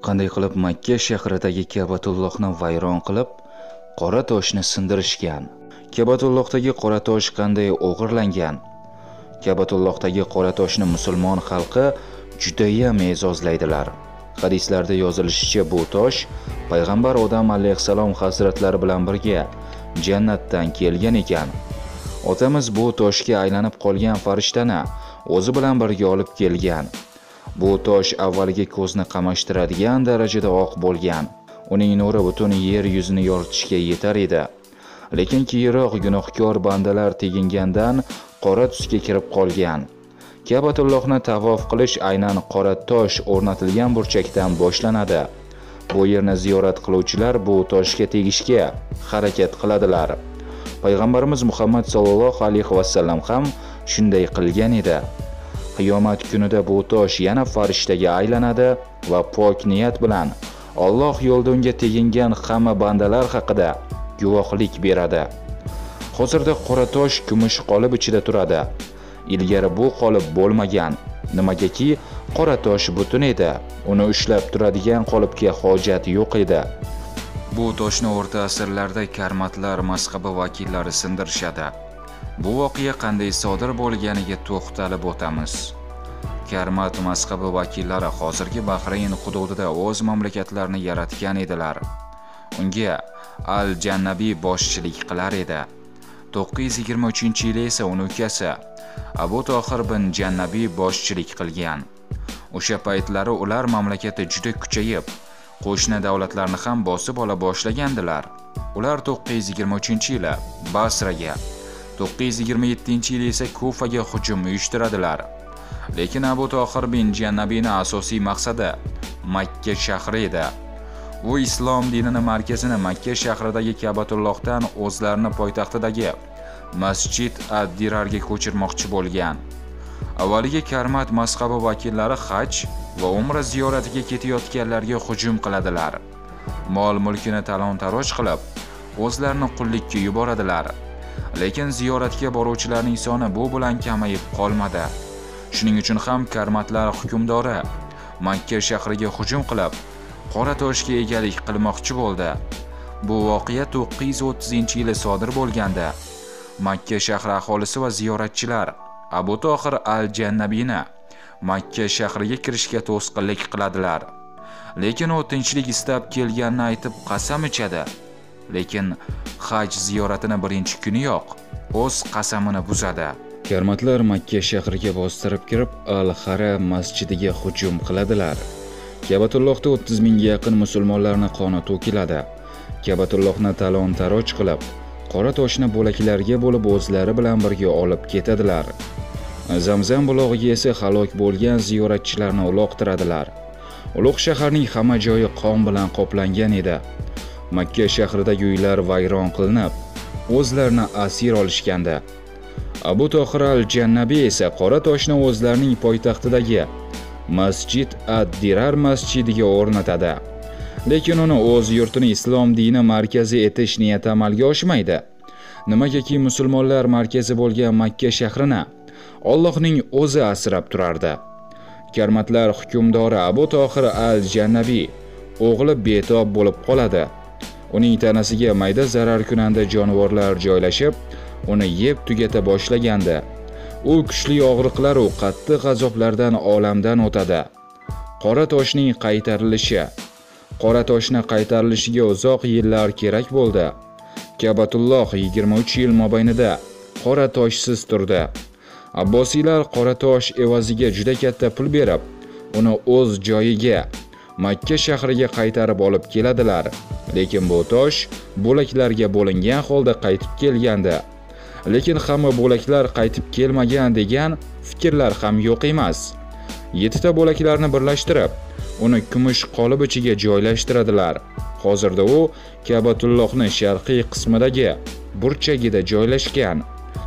qanday qilib Makka shahridagi Ka'batullohni vayron qilib, qora toshni sindirishgan. Ka'batullohdagi qora tosh qanday o'g'irlangan? Ka'batullohdagi qora toshni musulmon xalqi judayam e'zozlaydilar. Hadislarda yozilishicha, bu tosh payg'ambar Odam alayhisalom hazratlari bilan birga jannatdan kelgan ekan. Otamiz bu toshga aylanib qolgan farishtani o'zi bilan birga olib kelgan. Bu tosh avvaliga ko'zni qamashtiradigan darajada oq bo'lgan. Uning nuri butun yer yuzini yoritishga yetar edi. Lekin keyinroq gunohkor bandalar tegingandan qora tusga kirib qolgan. Ka'batullohni tavof qilish aynan qora tosh o'rnatilgan burchakdan boshlanadi. Bu yerni ziyorat qiluvchilar bu toshga tegishga harakat qiladilar. Payg'ambarimiz Muhammad sallallohu alayhi vasallam ham shunday qilgan edi. Qiyomat kunida bu tosh yana farishtaga aylanadi va pok niyat bilan Alloh yo'lida unga tegingan hamma bandalar haqida guvohlik beradi. Hozirda qora tosh kumush qolib ichida turadi. Ilgari bu qolib bo'lmagan. Nimagaki qora tosh butun edi. Uni ushlab turadigan qolibga hojat yo'q edi. Bu toshni o'rta asrlarda karmatlar mazhabi vakillari sindirishadi. Bu voqea qanday sodir bo'lganiga to'xtalib o'tamiz. Karmat mazhabi vakillari hozirgi Bahrayn hududida o'z mamlakatlarini yaratgan edilar. Unga Al-Jannabiy boshchilik qilar edi. 923-yilda esa uning ukasi Abu Tohir bin Jannabiy boshchilik qilgan. O'sha paytlari ular mamlakati juda kuchayib, qo'shni davlatlarni ham bosib ola boshlagandilar. Ular 923-yilda Basraga, 927-yilda esa Kufaga hujum uyushtiradilar. Lekin Abu Tohir bin Jannabiyning asosiy maqsadi Makka shahri edi. U islom dinining markazini Makka shahridagi Ka'batullohdan o'zlarini poytaxtidagi Masjid ad-Dirarga ko'chirmoqchi bo'lgan. Avvaliga Karmat mazhabi vakillari haj va umra ziyoratiga ketayotganlarga hujum qiladilar. Mol-mulkini talon-taroj qilib, o'zlarini qullikka yuboradilar. Lekin ziyoratga boruvchilarning soni bu bilan kamayib qolmadi. Shuning uchun ham Karmatlar hukmdori Makka shahriga hujum qilib, qora toshga egalik qilmoqchi bo'ldi. Bu voqea 930-yilda sodir bo'lganda Makka shahri aholisi va ziyoratchilar Abu Tohir al-Jannabiyni Makka shahriga kirishga to'sqinlik qiladilar. Lekin u tinchlik istab kelganini aytib qasam ichadi. Lekin haj ziyoratini birinchi kuniyoq o'z qasamini buzadi. Karmatlar Makka shahriga bostirib kirib, Al-Haram masjidiga hujum qiladilar. Ka'batullohda 30 mingga yaqin musulmonlarning qoni to'kiladi. Ka'batullohni talon-taroj qilib, qora toshni bo'laklarga bo'lib o'zlari bilan birga olib ketadilar. Zamzam bulog'iga esa halok bo'lgan ziyoratchilarni uloqtiradilar. Ulug' shaharning hamma joyi qon bilan qoplangan edi. Makka shahridagi uylar vayron qilinib, o'zlarini asir olishgandi. Abu Tohir al-Jannabiy esa qora toshni o'zlarining poytaxtidagi Masjid ad-Dirar masjidiga o'rnatadi. Lekin uni o'z yurtini islom dini markazi etish niyati amalga oshmaydi. Nimagaki musulmonlar markazi bo'lgan Makka shahrini Allohning o'zi asrab turardi. Karmatlar hukmdori Abu Tohir al-Jannabiy o'g'li betob bo'lib qoladi. Uning tanasiga mayda zararkunanda jonivorlar joylashib, uni yeb tugata boshlaganda, u kuchli og'riqlar va qattiq azoblardan olamdan o'tadi. Qora toshning qaytarilishi. Qora toshni qaytarilishiga uzoq yillar kerak bo'ldi. Ka'batulloh 23 yil mobaynida qora toshsiz turdi. Abbosiylar qora tosh evaziga juda katta pul berib, uni o'z joyiga Makka shahriga qaytarib olib keladilar. Lekin bu tosh bo'laklarga bo'lingan holda qaytib kelgandi. Lekin hamma bo'laklar qaytib kelmagan degan fikrlar ham yo'q emas. 7 ta bo'laklarni birlashtirib, uni kumush qolib ichiga joylashtiradilar. Hozirda u Ka'batullohning sharqiy qismidagi burchagida joylashgan.